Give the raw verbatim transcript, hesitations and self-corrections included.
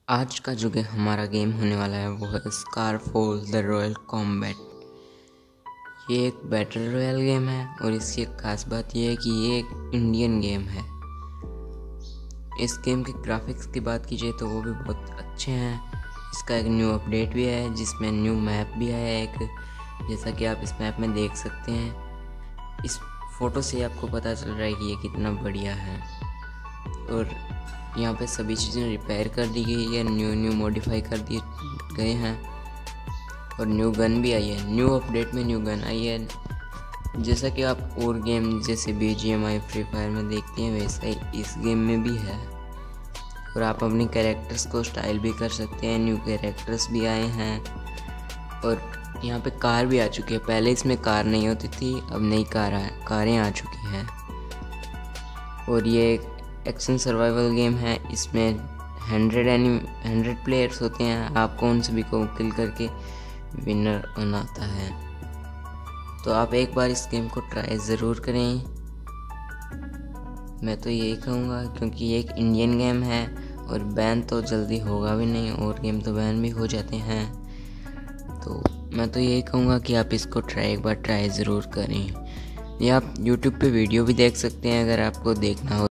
आज का जो गे हमारा गेम होने वाला है वो है स्कारफॉल द रॉयल कॉम्बैट। ये एक बैटल रॉयल गेम है और इसकी एक खास बात यह है कि ये एक इंडियन गेम है। इस गेम के ग्राफिक्स की बात कीजिए तो वो भी बहुत अच्छे हैं। इसका एक न्यू अपडेट भी है जिसमें न्यू मैप भी है एक, जैसा कि आप इस मैप में देख सकते हैं। इस फ़ोटो से आपको पता चल रहा है कि ये कितना बढ़िया है। और यहाँ पे सभी चीज़ें रिपेयर कर दी गई है, न्यू न्यू मॉडिफाई कर दिए गए हैं और न्यू गन भी आई है। न्यू अपडेट में न्यू गन आई है, जैसा कि आप और गेम जैसे B G M I, free fire में देखते हैं वैसा ही इस गेम में भी है। और आप अपने कैरेक्टर्स को स्टाइल भी कर सकते हैं। न्यू कैरेक्टर्स भी आए हैं और यहाँ पे कार भी आ चुकी है। पहले इसमें कार नहीं होती थी, अब नई कार आ कारें आ चुकी हैं। और ये एक एक्शन सर्वाइवल गेम है। इसमें हंड्रेड एनी हंड्रेड प्लेयर्स होते हैं। आपको उन सभी को किल करके विनर बनाता है। तो आप एक बार इस गेम को ट्राई ज़रूर करें, मैं तो यही कहूँगा, क्योंकि ये एक इंडियन गेम है और बैन तो जल्दी होगा भी नहीं, और गेम तो बैन भी हो जाते हैं। तो मैं तो यही कहूँगा कि आप इसको ट्राई एक बार ट्राई ज़रूर करें। या आप यूट्यूब पे वीडियो भी देख सकते हैं अगर आपको देखना हो।